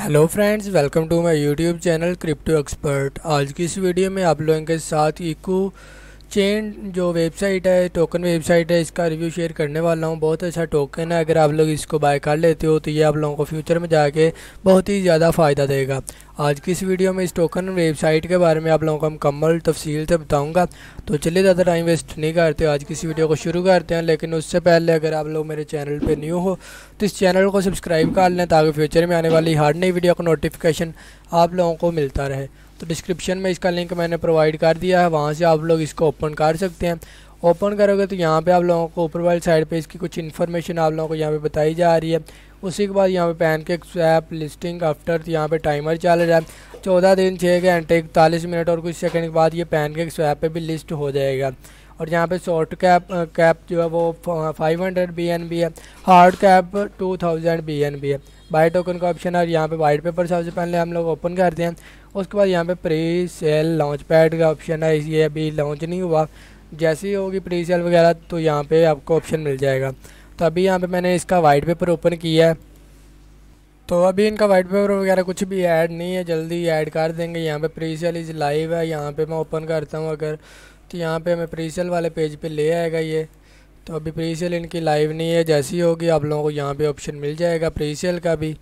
Hello friends, welcome to my YouTube channel crypto expert. आज की इस वीडियो में आप लोगों के साथ इको चेन जो वेबसाइट है, टोकन वेबसाइट है, इसका रिव्यू शेयर करने वाला हूँ। बहुत अच्छा टोकन है। अगर आप लोग इसको बाय कर लेते हो तो ये आप लोगों को फ्यूचर में जाके बहुत ही ज़्यादा फ़ायदा देगा। आज की इस वीडियो में इस टोकन वेबसाइट के बारे में आप लोगों को मुकम्मल तफसील से बताऊंगा। तो चलिए ज़्यादा टाइम वेस्ट नहीं करते, आज की इस वीडियो को शुरू करते हैं। लेकिन उससे पहले अगर आप लोग मेरे चैनल पर न्यू हो तो इस चैनल को सब्सक्राइब कर लें ताकि फ्यूचर में आने वाली हर नई वीडियो का नोटिफिकेशन आप लोगों को मिलता रहे। तो डिस्क्रिप्शन में इसका लिंक मैंने प्रोवाइड कर दिया है, वहाँ से आप लोग इसको ओपन कर सकते हैं। ओपन करोगे तो यहाँ पे आप लोगों को ऊपर वाली साइड पे इसकी कुछ इन्फॉर्मेशन आप लोगों को यहाँ पे बताई जा रही है। उसी के बाद यहाँ पे पैनकेक स्वैप लिस्टिंग आफ्टर, यहाँ पे टाइमर चल रहा है 14 दिन 6 घंटे 41 मिनट और कुछ सेकंड के बाद ये पैनकेक स्वैप पे भी लिस्ट हो जाएगा। और यहाँ पे शॉर्ट कैप जो है वो 500 BNB है, हार्ड कैप 2000 BNB है। बाय टोकन का ऑप्शन है और यहाँ पे वाइट पेपर सबसे पहले हम लोग ओपन करते हैं। उसके बाद यहाँ पे प्री सेल लॉन्च पैड का ऑप्शन है, ये अभी लॉन्च नहीं हुआ। जैसे ही होगी प्री सेल वगैरह तो यहाँ पे आपको ऑप्शन मिल जाएगा। तो अभी यहाँ पे मैंने इसका वाइट पेपर ओपन किया है। तो अभी इनका वाइट पेपर वगैरह कुछ भी ऐड नहीं है, जल्दी ऐड कर देंगे। यहाँ पे प्री सेल इज लाइव है, यहाँ पे मैं ओपन करता हूँ अगर, तो यहाँ पे हमें प्री सेल वाले पेज पे ले आएगा ये। तो अभी प्री सेल इनकी लाइव नहीं है, जैसी होगी आप लोगों को यहाँ पे ऑप्शन मिल जाएगा प्री सेल का भी।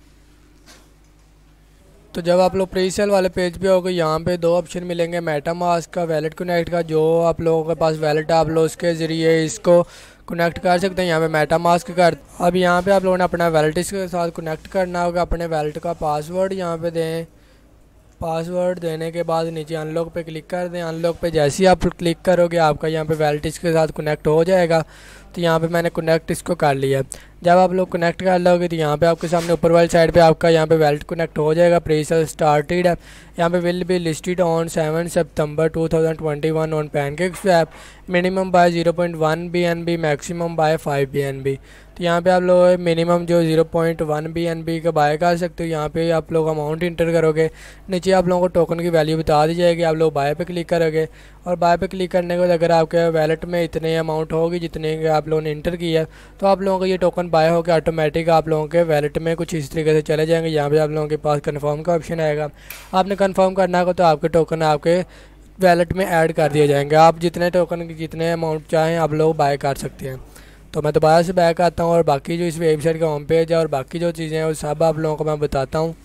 तो जब आप लोग प्री सेल वाले पेज पे होगे यहाँ पे दो ऑप्शन मिलेंगे, मेटा मास्क का, वैलेट कनेक्ट का। जो आप लोगों के पास वैलेट है आप लोग उसके ज़रिए इसको कनेक्ट कर सकते हैं। यहाँ पे मेटा मास्क कर, अब यहाँ पे आप लोगों ने अपना वैलेट इसके साथ कनेक्ट करना होगा। अपने वैलेट का पासवर्ड यहाँ पे दें। पासवर्ड देने के बाद नीचे अनलॉक पे क्लिक कर दें। अनलॉक पे जैसे ही आप क्लिक करोगे आपका यहाँ पे वैलेट इसके साथ कनेक्ट हो जाएगा। तो यहाँ पे मैंने कनेक्ट इसको कर लिया। जब आप लोग कनेक्ट कर लोगे तो यहाँ पे आपके सामने ऊपर वाली साइड पे आपका यहाँ पे वैलेट कनेक्ट हो जाएगा। प्रीसेल स्टार्टेड है, यहाँ पे will be listed on 7 September 2021 on PancakeSwap, minimum buy 0.1 BNB, maximum buy 5 BNB। तो यहाँ पे आप लोग मिनिमम जो 0.1 BNB का बाय कर सकते हो। यहाँ पे आप लोग अमाउंट इंटर करोगे, नीचे आप लोगों को टोकन की वैल्यू बता दी जाएगी। आप लोग बाय पे क्लिक करोगे और बाय पे क्लिक करने के बाद अगर आपके वैलेट में इतने अमाउंट होगी जितने आप लोगों ने इंटर किया है तो आप लोगों को ये टोकन बाय होकर ऑटोमेटिक आप लोगों के वैलेट में कुछ इस तरीके से चले जाएंगे। यहाँ पे आप लोगों के पास कन्फर्म का ऑप्शन आएगा, आपने कन्फर्म करना होगा तो आपके टोकन आपके वैलेट में ऐड कर दिए जाएंगे। आप जितने टोकन की जितने अमाउंट चाहें आप लोग बाय कर सकते हैं। तो मैं दोबारा से बैक आता हूँ और बाकी जो इस वेबसाइट का होम पेज है और बाकी जो चीज़ें हैं वो सब आप लोगों को मैं बताता हूँ।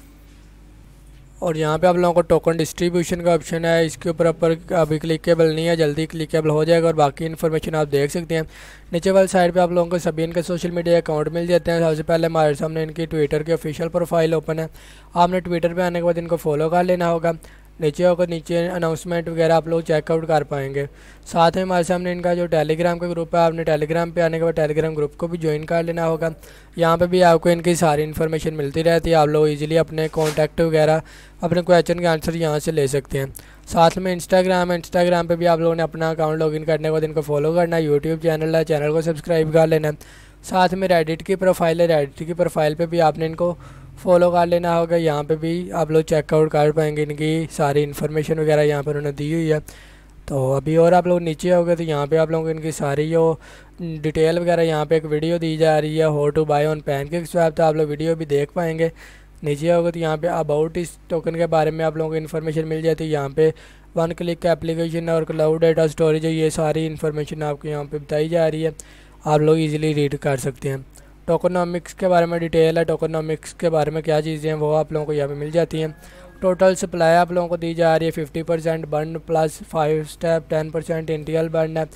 और यहाँ पे आप लोगों को टोकन डिस्ट्रीब्यूशन का ऑप्शन है, इसके ऊपर अभी क्लिकेबल नहीं है, जल्दी क्लिकेबल हो जाएगा। और बाकी इन्फॉर्मेशन आप देख सकते हैं। नीचे वाली साइड पे आप लोगों को सभी इनके सोशल मीडिया अकाउंट मिल जाते हैं। सबसे पहले हमारे सामने इनकी ट्विटर की ऑफिशियल प्रोफाइल ओपन है। आपने ट्विटर पे आने के बाद इनको फॉलो कर लेना होगा। नीचे होगा, नीचे अनाउंसमेंट वगैरह आप लोग चेकआउट कर पाएंगे। साथ में हमारे सामने इनका जो टेलीग्राम का ग्रुप है, आपने टेलीग्राम पे आने के बाद टेलीग्राम ग्रुप को भी ज्वाइन कर लेना होगा। यहाँ पे भी आपको इनकी सारी इन्फॉर्मेशन मिलती रहती है। आप लोग इजीली अपने कॉन्टैक्ट वगैरह अपने क्वेश्चन के आंसर यहाँ से ले सकते हैं। साथ में इंस्टाग्राम है, इंस्टाग्राम पे भी आप लोगों ने अपना अकाउंट लॉगिन करने के बाद इनको फॉलो करना है। यूट्यूब चैनल है, चैनल को सब्सक्राइब कर लेना है। साथ में रेडिट की प्रोफाइल है, रेडिट की प्रोफाइल पे भी आपने इनको फॉलो कर लेना होगा। यहाँ पे भी आप लोग चेकआउट कर पाएंगे, इनकी सारी इन्फॉर्मेशन वगैरह यहाँ पर उन्होंने दी हुई है। तो अभी और आप लोग नीचे हो गए तो यहाँ पे आप लोगों को इनकी सारी जो डिटेल वगैरह यहाँ पे एक वीडियो दी जा रही है, how to buy on PancakeSwap, तो आप लोग वीडियो भी देख पाएंगे। नीचे होगा तो यहाँ पे अबाउट इस टोकन के बारे में आप लोगों को इन्फॉर्मेशन मिल जाती है। यहाँ पे 1 क्लिक का एप्लीकेशन और क्लाउड डेटा स्टोरेज है, ये सारी इन्फॉर्मेशन आपको यहाँ पे बताई जा रही है। आप लोग ईजिली रीड कर सकते हैं। टोकनॉमिक्स के बारे में डिटेल है, टोकनॉमिक्स के बारे में क्या चीज़ें हैं वो आप लोगों को यहाँ पे मिल जाती हैं। टोटल सप्लाई आप लोगों को दी जा रही है 50% burn plus 5 step, 10% internal burn है,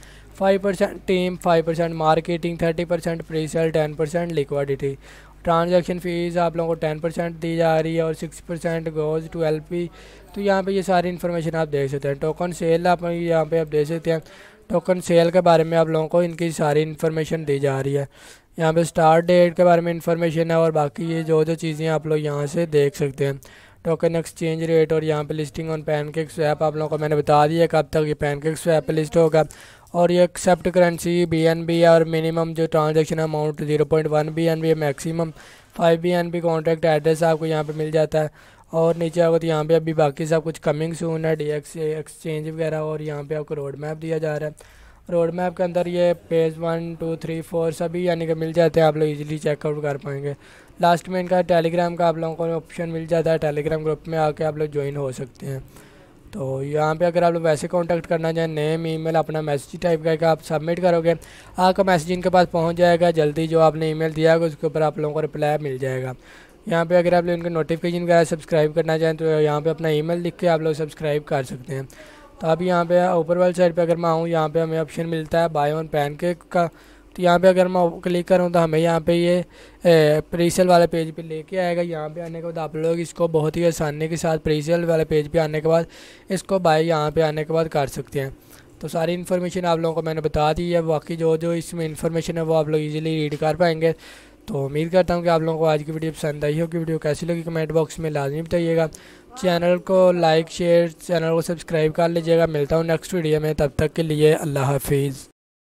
5% team, 5% marketing, 30% presale, 10% liquidity. Transaction fees आप लोगों को 10% दी जा रही है और 6% गोज़ टू LP। तो यहाँ पे ये सारी इन्फॉर्मेशन आप देख सकते हैं। टोकन सेल आप यहाँ पे आप देख सकते हैं। टोकन सेल के बारे में आप लोगों को इनकी सारी इन्फॉर्मेशन दी जा रही है। यहाँ पे स्टार्ट डेट के बारे में इन्फॉर्मेशन है और बाकी ये जो चीज़ें आप लोग यहाँ से देख सकते हैं। टोकन एक्सचेंज रेट और यहाँ पे लिस्टिंग ऑन पैनकेक स्वैप आप लोगों को मैंने बता दिया कब तक ये पैनकेक स्वैप पे लिस्ट होगा। और ये एक्सेप्ट करेंसी BNB है और मिनिमम जो ट्रांजेक्शन अमाउंट 0.1 BNB है, मैक्सिमम 5 BNB। कॉन्टैक्ट एड्रेस आपको यहाँ पे मिल जाता है। और नीचे आओगे तो यहाँ पे अभी बाकी सब कुछ कमिंग सून है, DX एक्सचेंज वगैरह। और यहाँ पे आपको रोड मैप दिया जा रहा है। रोड मैप के अंदर ये पेज 1 2 3 4 सभी यानी कि मिल जाते हैं, आप लोग इजीली चेकआउट कर पाएंगे। लास्ट में इनका टेलीग्राम का आप लोगों को ऑप्शन मिल जाता है, टेलीग्राम ग्रुप में आके आप लोग ज्वाइन हो सकते हैं। तो यहाँ पे अगर आप लोग वैसे कांटेक्ट करना चाहें, नेम ईमेल अपना मैसेज टाइप करके आप सबमिट करोगे, आपका मैसेज इनके पास पहुँच जाएगा। जल्दी जो आपने ईमेल दिया होगा उसके ऊपर आप लोगों को रिप्लाई मिल जाएगा। यहाँ पे अगर आप लोग इनके नोटिफिकेशन वगैरह सब्सक्राइब करना चाहें तो यहाँ पे अपना ईमेल लिख के आप लोग सब्सक्राइब कर सकते हैं। तो अभी यहाँ पे ऊपर वाली साइड पे अगर मैं आऊँ, यहाँ पे हमें ऑप्शन मिलता है बाय ऑन पैनकेक का। तो यहाँ पे अगर मैं क्लिक करूँ तो हमें यहाँ पे ये प्रीसेल वाले पेज पे लेके आएगा। यहाँ पे आने के बाद आप लोग इसको बहुत ही आसानी के साथ प्रीसेल वाले पेज पे आने के बाद इसको बाय यहाँ पे आने के बाद कर सकते हैं। तो सारी इन्फॉर्मेशन आप लोगों को मैंने बता दी है, बाकी जो जो इसमें इन्फॉर्मेशन है वो आप लोग इजीली रीड कर पाएंगे। तो उम्मीद करता हूँ कि आप लोगों को आज की वीडियो पसंद आई होगी। वीडियो कैसी लगी कमेंट बॉक्स में लाजमी बताइएगा। चैनल को लाइक शेयर, चैनल को सब्सक्राइब कर लीजिएगा। मिलता हूँ नेक्स्ट वीडियो में, तब तक के लिए अल्लाह हाफिज़।